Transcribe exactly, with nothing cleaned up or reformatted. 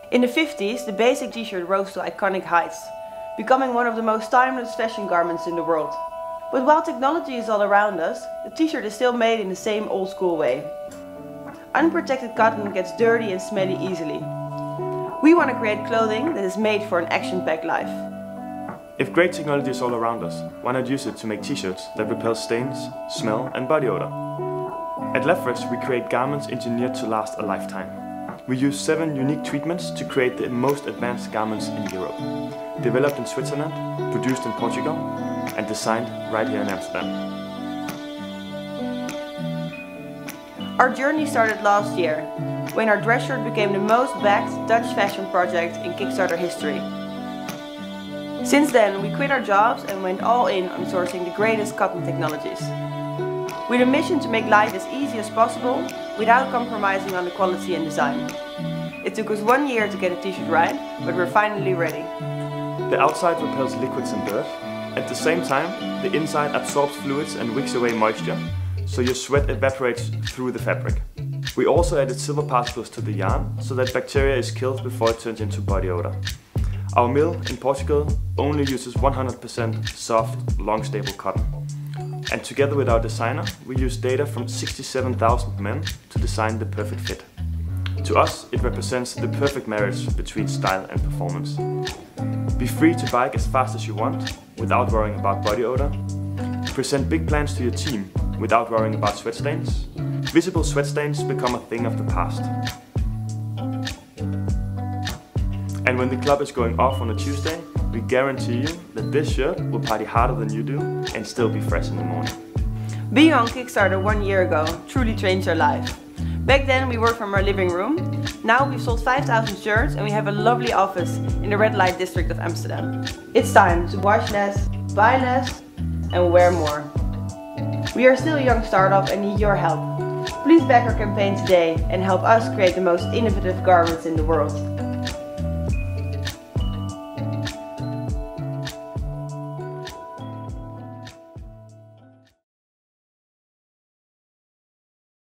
In the fifties, the basic t-shirt rose to iconic heights, becoming one of the most timeless fashion garments in the world. But while technology is all around us, the t-shirt is still made in the same old school way. Unprotected cotton gets dirty and smelly easily. We want to create clothing that is made for an action-packed life. If great technology is all around us, why not use it to make t-shirts that repel stains, smell and body odor? At LABFRESH we create garments engineered to last a lifetime. We use seven unique treatments to create the most advanced garments in Europe. Developed in Switzerland, produced in Portugal and designed right here in Amsterdam. Our journey started last year, when our dress shirt became the most backed Dutch fashion project in Kickstarter history. Since then, we quit our jobs and went all in on sourcing the greatest cotton technologies. With a mission to make life as easy as possible, without compromising on the quality and design. It took us one year to get a t-shirt right, but we're finally ready. The outside repels liquids and dirt. At the same time, the inside absorbs fluids and wicks away moisture, so your sweat evaporates through the fabric. We also added silver particles to the yarn, so that bacteria is killed before it turns into body odor. Our mill in Portugal only uses one hundred percent soft, long stable cotton. And together with our designer, we use data from sixty-seven thousand men to design the perfect fit. To us, it represents the perfect marriage between style and performance. Be free to bike as fast as you want, without worrying about body odor. Present big plans to your team, without worrying about sweat stains. Visible sweat stains become a thing of the past. And when the club is going off on a Tuesday, we guarantee you that this shirt will party harder than you do and still be fresh in the morning. Being on Kickstarter one year ago truly changed our life. Back then we worked from our living room. Now we've sold five thousand shirts and we have a lovely office in the red light district of Amsterdam. It's time to wash less, buy less and wear more. We are still a young startup and need your help. Please back our campaign today and help us create the most innovative garments in the world.